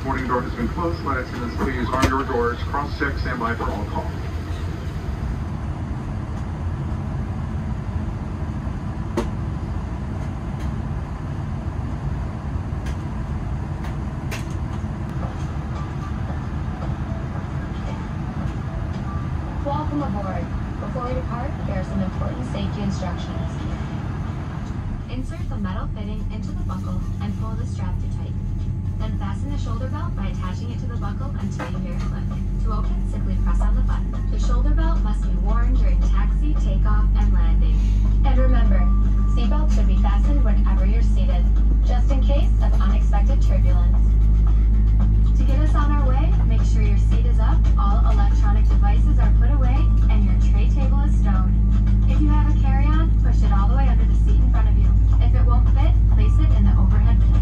boarding door has been closed. Flight attendants, please arm your doors, cross-check, stand by for all call. Welcome aboard. Before we depart, there are some important safety instructions. Insert the metal fitting into the buckle and pull the strap to tighten. Then fasten the shoulder belt by attaching it to the buckle until you hear a click. To open, simply press on the button. The shoulder belt must be worn during taxi, takeoff, and landing. And remember, seatbelts should be fastened whenever you're seated, just in case of unexpected turbulence. To get us on our way, make sure your seat is up, all electronic devices are put away, and your tray table is stowed. If you have a carry-on, push it all the way under the seat in front of you. If it won't fit, place it in the overhead bin.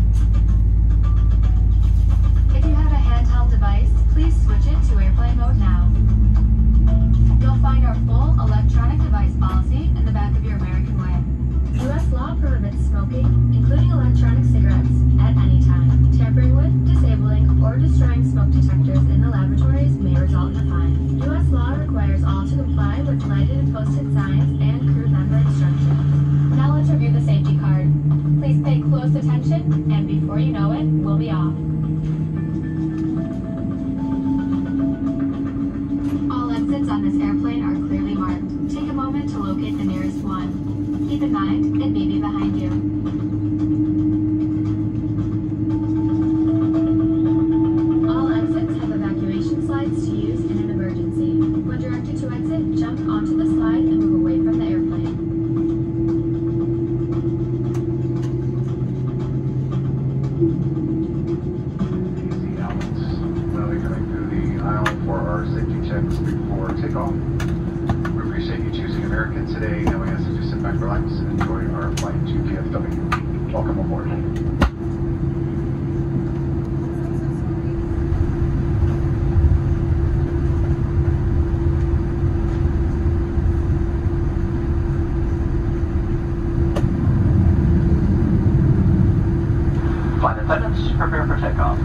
If you have a handheld device, please switch it to airplane mode now. You'll find our full electronic device policy in the back of your American way. U.S. law prohibits smoking, including electronic cigarettes, at any time. Tampering with, disabling, or destroying smoke detectors in the laboratories may result in a fine. U.S. law requires all to comply with lighted and posted signs and crew member instructions. Now let's review the safety card. Please pay close attention, and before you know it, we'll be off. All exits on this airplane are clearly marked. Take a moment to locate the nearest one. Keep in mind, it may be behind you. All exits have evacuation slides to use in an emergency. When directed to exit, jump onto the slide and move away from the airplane. Easy outlets. Now we're coming through the aisle for our safety checks before takeoff. We appreciate you choosing American today, and we ask that you sit back, relax, and enjoy our flight to DFW. Welcome aboard. Flight attendants, prepare for takeoff.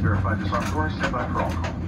Verify this on course. Stand by for all call.